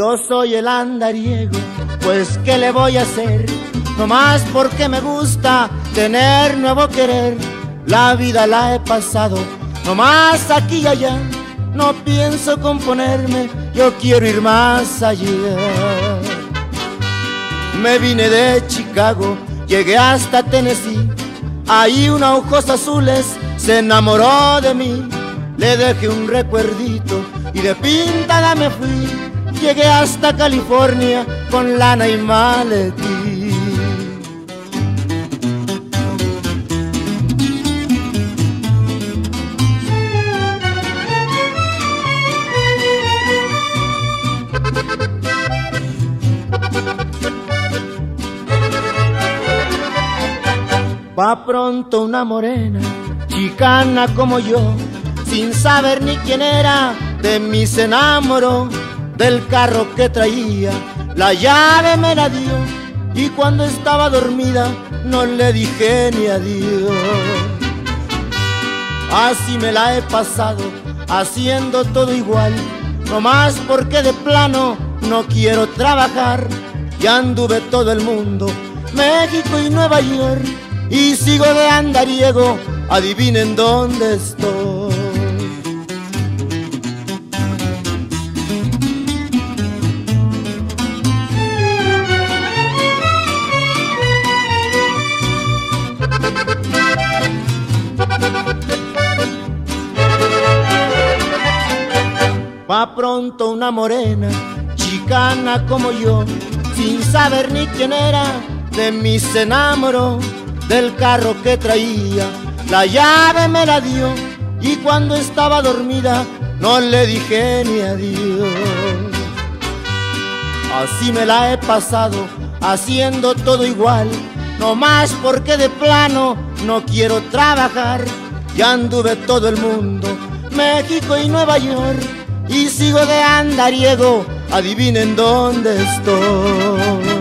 Yo soy el andariego, pues ¿qué le voy a hacer? Nomás porque me gusta tener nuevo querer. La vida la he pasado, nomás aquí y allá. No pienso componerme, yo quiero ir más allá. Me vine de Chicago, llegué hasta Tennessee. Ahí una ojos azules se enamoró de mí. Le dejé un recuerdito y de pintada me fui. Llegué hasta California con lana y maletí. Va pronto una morena, chicana como yo, sin saber ni quién era, de mí se enamoró. Del carro que traía, la llave me la dio, y cuando estaba dormida no le dije ni adiós. Así me la he pasado, haciendo todo igual, nomás porque de plano no quiero trabajar. Ya anduve todo el mundo, México y Nueva York, y sigo de andariego, adivinen dónde estoy. Va pronto una morena, chicana como yo, sin saber ni quién era, de mí se enamoró. Del carro que traía, la llave me la dio, y cuando estaba dormida no le dije ni adiós. Así me la he pasado, haciendo todo igual, nomás porque de plano no quiero trabajar. Ya anduve todo el mundo, México y Nueva York, y sigo de andariego, adivinen dónde estoy.